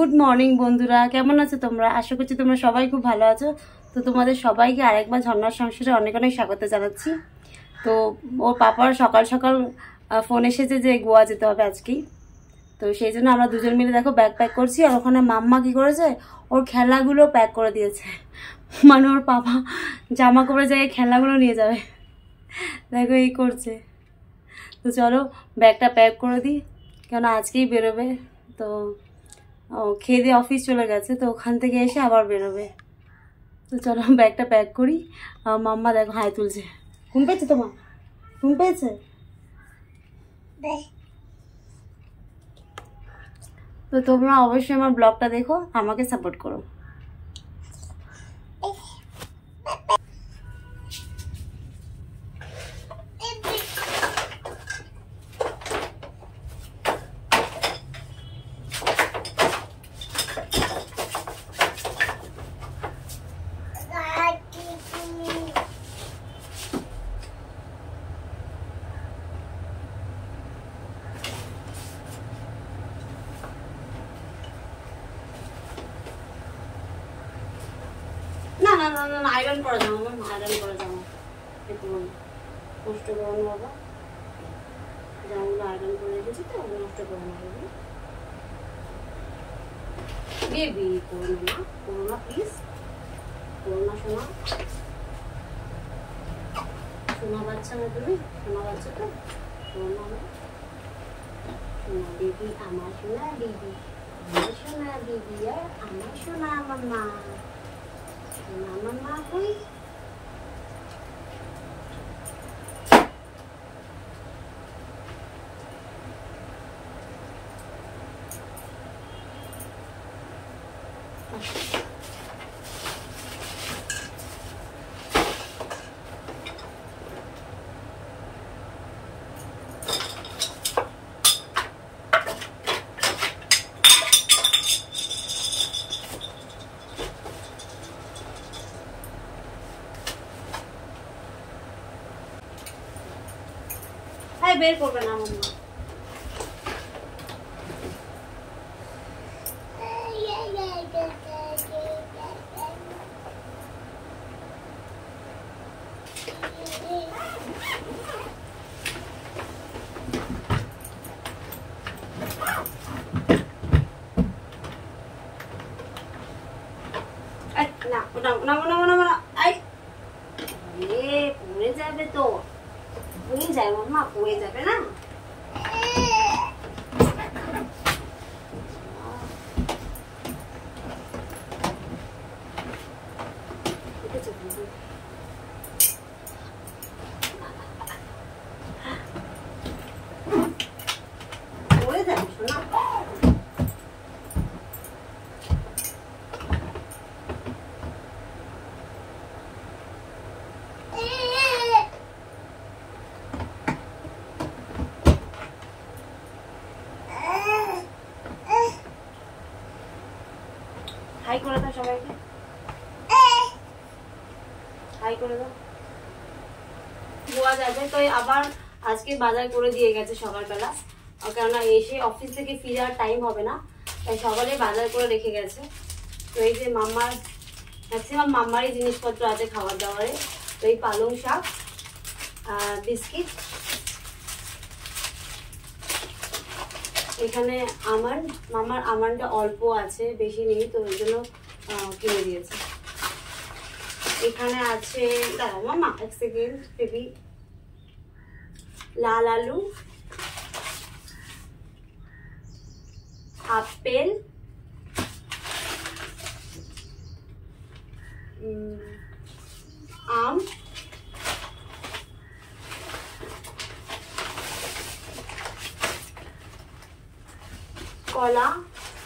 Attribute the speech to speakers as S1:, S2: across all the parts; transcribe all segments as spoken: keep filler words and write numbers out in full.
S1: Good morning বন্ধুরা, কেমন আছো তোমরা? আশা করছি তোমরা সবাই খুব ভালো আছো। তো তোমাদের সবাইকে আরেকবার ঝর্ণার সংসারে অনেক অনেক স্বাগত জানাচ্ছি। তো ওর পাপার সকাল সকাল ফোন এসেছে যে গোয়া যেতে হবে আজকেই। তো সেই জন্য আমরা দুজন মিলে দেখো ব্যাগ প্যাক করছি। আর ওখানে মাম্মা কি করেছে, ওর খেলাগুলো প্যাক করে দিয়েছে। মানে ওর পাপা জামা কাপড়ের জায়গায় খেলাগুলো নিয়ে যাবে, দেখো এই করছে। তো চলো ব্যাগটা প্যাক করে দিই, কেন আজকেই বেরোবে। তো ও খেয়ে দিয়ে অফিস চলে গেছে, তো ওখান থেকে এসে আবার বেরোবে। তো চলো ব্যাগটা প্যাক করি। মাম্মা দেখো হাই তুলছে। ঘুম পেয়েছে তোমার? ঘুম পেয়েছে? তো তোমরা অবশ্যই আমার ব্লগটা দেখো, আমাকে সাপোর্ট করো। না না না না আয়রন করা যাবো, আমার আয়রন করা যাবো, একটু নষ্ট করো না বাবা। জামাগুলো আয়রন করে রেখেছি তো, নষ্ট করো না বেবি। বেবি করো না, করো না প্লিজ, করো না সোনা। সোনা বাচ্চা না তুমি? সোনা বাচ্চা তো, করো না। সোনা বেবি, আমার সোনা বেবি, আমার সোনা বেবি, আর আমার সোনা আমার মা। আমার মা কই? বের করবে না মাম্মা। পড়ে যাবে তো, পড়ে যায় মাম্মা, পড়ে যাবে না। পড়ে যাবে শোনা। হাই করে দাও সবাইকে, হাই করে দাও। গোয়া যাবে তো আবার আজকে বাজার করে দিয়ে গেছে সকালবেলা, কেননা এসে অফিস থেকে ফিরার টাইম হবে না, তাই সকালে বাজার করে রেখে গেছে। তো এই যে মাম্মার ম্যাক্সিমাম মাম্মারই জিনিসপত্র আছে খাবার দাবারে। তো এই পালং শাক, বিস্কিট, এখানে আমার মামার আমানটা অল্প আছে, বেশি নেই, তো ওই জন্য কিনে দিয়েছে। এখানে আছে, দাঁড়াও মামা এক সেকেন্ড বেবি, লাল আলু, আপেল, আম, কলা,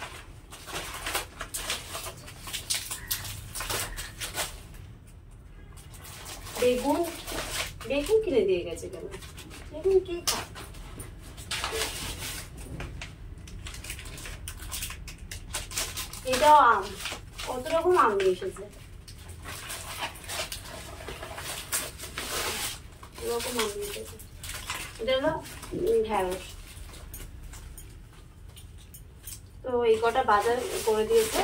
S1: বেগুন। বেগুন কিনে দিয়ে গেছে কেন? বেগুন কে খায়? এটাও আম, কত রকম আম নিয়ে এসেছে, এরকম আম নিয়ে এসেছে। এটা হলো ঢেঁড়স। তো তো এই কটা বাজার করে দিয়েছে,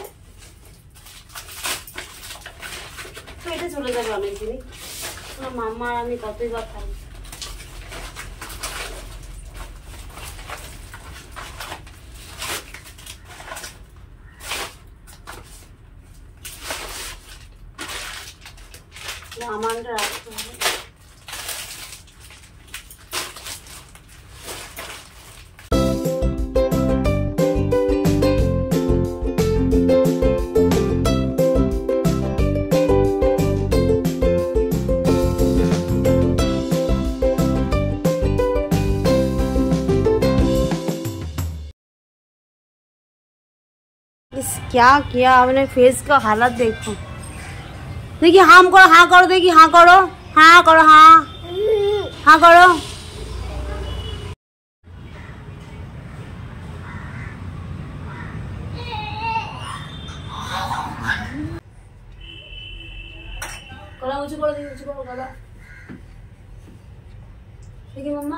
S1: পেটে চলে যাবে অনেক জিনিস। মাম্মা আর আমি কতই বা খাই। আমানটা রাখতে হবে। क्या किया आपने, फेस का हालत देखो। देखिए हाँ करो, हाँ करो, देखिए हाँ करो, हाँ करो, हाँ हाँ करो। गला ऊंची करो, देखिए ऊंची करो गला। देखिए मम्मा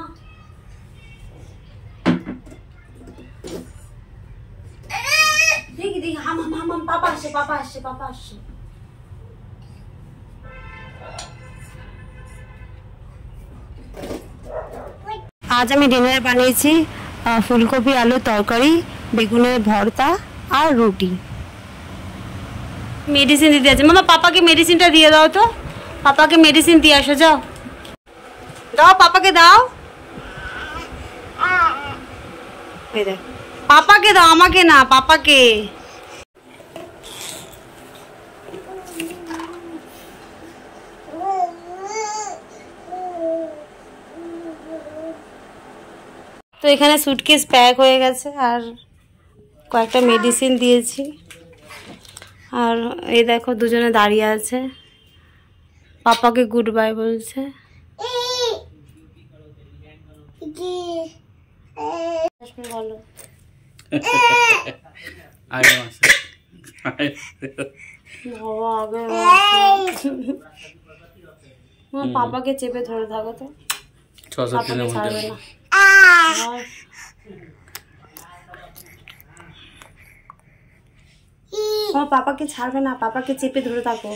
S1: देखिए देखिए हाँ मम्मा मम्मा पापा আসছে पापा আসছে पापा আসছে। আজ আমি ডিনারে বানিয়েছি ফুলকপি আলু তরকারি, বেগুনের ভর্তা আর রুটি। মেডিসিন দিতে আছে মামা, পাপাকে মেডিসিনটা দিয়ে দাও তো, পাপাকে মেডিসিন দিয়ে আসো, যাও দাও পাপাকে দাও, এই দেখ পাপাকে দাও, আমাকে না পাপাকে। তো এখানে সুটকেস প্যাক হয়ে গেছে আর কয়েকটা মেডিসিন দিয়েছি। আর এই দেখো দুজনে দাঁড়িয়ে আছে, পাপাকে গুড বাই বলছে। বলো পাপাকে চেপে ধরে থাকো তো, পাপাকে ছাড়বে না। পাপাকে ছাড়বে না, পাপাকে চেপে ধরে থাকো।